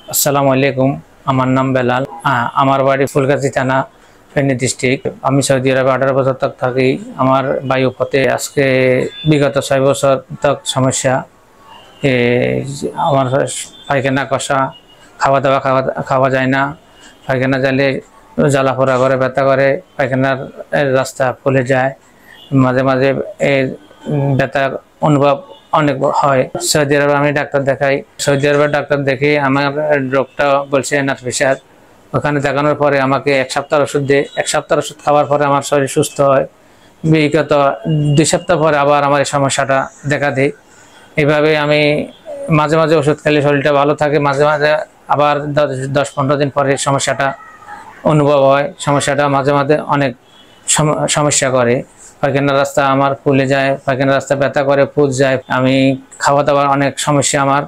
আসসালামু আলাইকুম। আমার নাম বেলাল। আমার বাড়ি ফুলগাজী থানা, ফেনী ডিস্ট্রিক্ট। আমি সৌদি আরবে 18 বছর তক থাকি। আমার বায়ু পথে আজকে বিগত 6 বছর তক সমস্যা। এ, আমার পায়খানা কষা, খাওয়া দাওয়া খাওয়া যায় না। পায়খানা যাইলে জ্বালা পোড়া করে, ব্যথা করে, পায়খানার রাস্তা ফুলে যায়। মাঝে মাঝে এই ব্যথা অনুভব অনেক হয়। সৌদি আরবে আমি ডাক্তার দেখাই। সৌদি আরবের ডাক্তার দেখে আমার রোগটা বলছে নার্ভ প্রেশার। ওখানে দেখানোর পরে আমাকে 1 সপ্তাহ ওষুধ দেয়। 1 সপ্তাহ ওষুধ খাওয়ার পরে আমার শরীর সুস্থ হয়। বিগত 2 সপ্তাহ পরে আবার আমার এই সমস্যাটা দেখা দেয়। এইভাবে আমি মাঝে মাঝে ওষুধ খেলে শরীরটা ভালো থাকে, মাঝে মাঝে আবার 10-15 দিন পরে সমস্যাটা অনুভব হয়। সমস্যাটা মাঝে মাঝে অনেক সমস্যা করে। পায়খানার রাস্তা আমার ফুলে যায়, পায়খানার রাস্তা ব্যথা করে, ফুল যায়। আমি খাওয়া দাওয়ার অনেক সমস্যা আমার।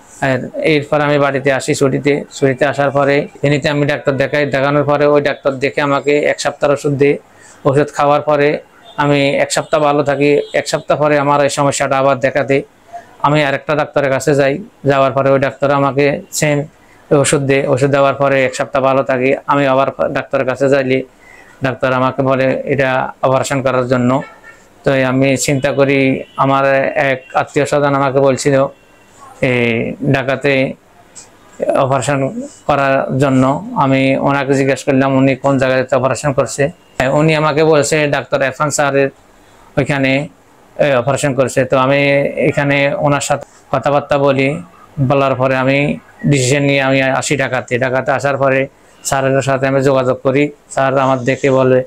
এরপর আমি বাড়িতে আসি ছুটিতে আসার পরে এমনিতে আমি ডাক্তার দেখাই। দেখানোর পরে ওই ডাক্তার দেখে আমাকে 1 সপ্তাহ ওষুধ দেয়। ওষুধ খাওয়ার পরে আমি 1 সপ্তাহ ভালো থাকি। 1 সপ্তাহ পরে আমার এই সমস্যাটা আবার দেখা দেয়। আমি আরেকটা ডাক্তারের কাছে যাই। যাওয়ার পরে ওই ডাক্তার আমাকে সেম ওষুধ দেয়। ওষুধ দেওয়ার পরে 1 সপ্তাহ ভালো থাকি। আমি আবার ডাক্তারের কাছে যাইলে ডাক্তার আমাকে বলে এটা অপারেশন করার জন্য। তো আমি চিন্তা করি, আমার এক আত্মীয় স্বজন আমাকে বলছিল এই ঢাকাতে অপারেশন করার জন্য। আমি ওনাকে জিজ্ঞেস করলাম উনি কোন জায়গায় অপারেশন করছে। উনি আমাকে বলছে ডাক্তার এরফান স্যারের ওইখানে অপারেশন করছে। তো আমি এখানে ওনার সাথে কথাবার্তা বলার পরে আমি ডিসিশন নিয়ে আমি আসি ঢাকাতে। আসার পরে স্যারের সাথে আমি যোগাযোগ করি। স্যার আমার দেখে বলে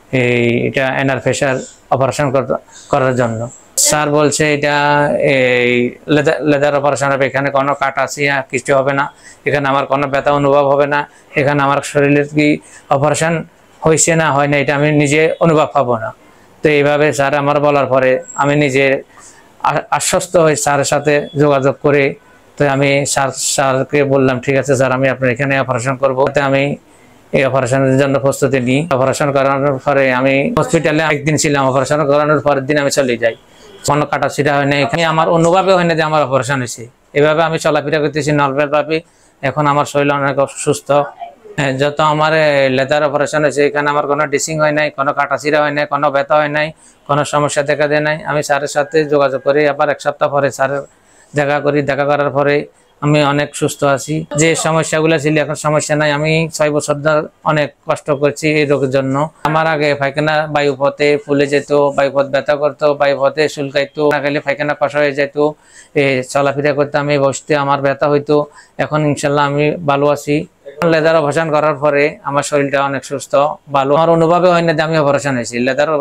এটা এনার প্রেশার অপারেশন করার জন্য। স্যার বলছে এটা এই লেদার অপারেশন হবে, এখানে কোনো কাটাছি কিছু হবে না, এখানে আমার কোনো ব্যথা অনুভব হবে না, এখানে আমার শরীরের কি অপারেশন হয়েছে না হয় না এটা আমি নিজে অনুভব পাবো না। তো এইভাবে স্যার আমার বলার পরে আমি নিজে আশ্বস্ত হই স্যারের সাথে যোগাযোগ করে। তো আমি স্যারকে বললাম ঠিক আছে স্যার, আমি আপনার এখানে অপারেশন করবো। আমি এই অপারেশনের জন্য প্রস্তুতি নিই। অপারেশন করানোর পরে আমি হসপিটালে একদিন ছিলাম। অপারেশন করানোর পরের দিন আমি চলে যাই। কোনো কাটা ছিটা হয় না, এখানে আমার অনুভবে হয় না যে আমার অপারেশন হয়েছে। এভাবে আমি চলাফেরা করতেছি নর্মাল ভাবে। এখন আমার শরীর অনেক সুস্থ। যত আমার লেদার অপারেশন হয়েছে এখানে আমার কোনো ড্রেসিং হয় নাই, কোনো কাটাছিড়া হয় নাই, কোনো ব্যথা হয় নাই, কোনো সমস্যা দেখা দেয় নাই। আমি স্যারের সাথে যোগাযোগ করি। আবার 1 সপ্তাহ পরে স্যারের দেখা করি। দেখা করার পরে আমি অনেক সুস্থ আছি। যে সমস্যাগুলো ছিল এখন সমস্যা নাই। আমি 6 বছর ধরে অনেক কষ্ট করছি এই রোগের জন্য। আমার আগে পায়খানা বায়ুপথে ফুলে যেত, বায়ুপথ ব্যথা করতো, বায়ুপথে চুলকাইতো, না গেলে পায়খানা কষা হয়ে যেত। চলাফেরা করতে আমি বসতে আমার ব্যথা হইতো। এখন ইনশাল্লাহ আমি ভালো আছি। লেদার অপারেশন করার পরে আমার শরীরটা অনেক সুস্থ, ভালো। আমার অনুভবে হয় না যে আমি অপারেশন হয়েছি।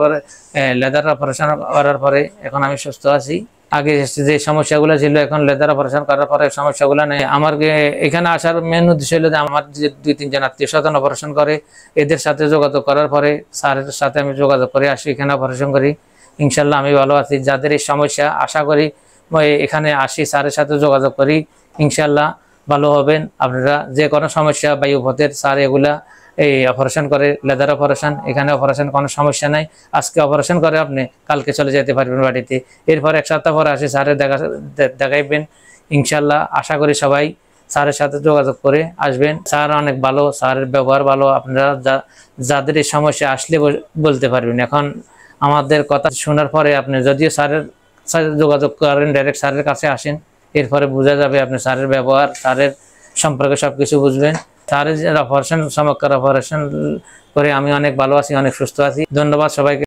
লেদার অপারেশন করার পরে এখন আমি সুস্থ আছি। আগে যে সমস্যাগুলো ছিল এখন লেদার অপারেশন করার পরে সমস্যাগুলো নেই আমার। এখানে আসার মেন উদ্দেশ্য হলো যে আমার যে 2-3 জন আত্মীয় স্বজন অপারেশন করে, এদের সাথে যোগাযোগ করার পরে স্যারের সাথে আমি যোগাযোগ করে আসি, এখানে অপারেশন করি। ইনশাল্লাহ আমি ভালো আছি। যাদের এই সমস্যা আশা করি এখানে আসি, স্যারের সাথে যোগাযোগ করি, ইনশাল্লাহ ভালো হবেন আপনারা। যে কোনো সমস্যা বায়ুপথের স্যার এগুলা এই অপারেশন করে, লেদার অপারেশন। এখানে অপারেশন কোনো সমস্যা নাই। আজকে অপারেশন করে আপনি কালকে চলে যেতে পারবেন বাড়িতে। এরপর 1 সপ্তাহ পরে আসি স্যারের দেখাইবেন ইনশাল্লাহ। আশা করি সবাই স্যারের সাথে যোগাযোগ করে আসবেন। স্যার অনেক ভালো, স্যারের ব্যবহার ভালো। আপনারা যাদের এই সমস্যা আসলে বলতে পারবেন। এখন আমাদের কথা শোনার পরে আপনি যদিও স্যারের সাথে যোগাযোগ করেন, ডাইরেক্ট স্যারের কাছে আসেন, এরপরে বোঝা যাবে আপনি স্যারের ব্যবহার, স্যারের সম্পর্কে সবকিছু বুঝবেন। স্যারের যে অপারেশন, চমৎকার অপারেশন করে আমি অনেক ভালো আছি, অনেক সুস্থ আছি। ধন্যবাদ সবাইকে।